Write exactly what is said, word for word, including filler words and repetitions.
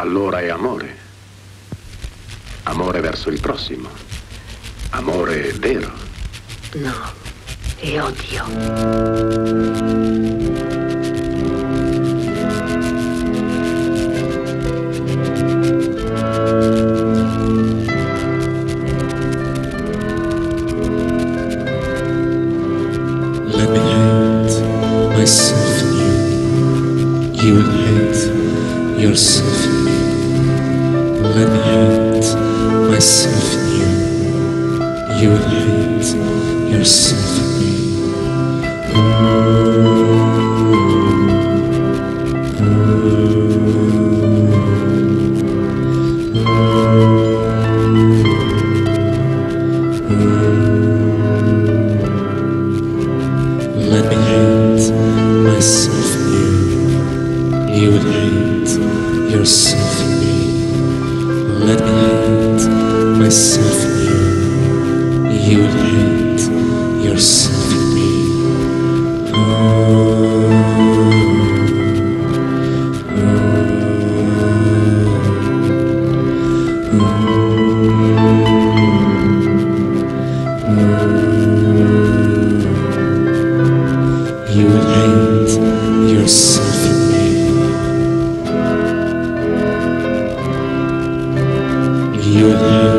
allora è amore. Amore verso il prossimo. Amore vero. No, è odio. Let me hate myself in you. You will hate yourself in me. Let me hate myself in you. You will hate yourself in me. Let me hate myself in you. You would hate yourself in me. Let me hate myself in you. You would hate yourself in me. You would hate yourself in me. You would hate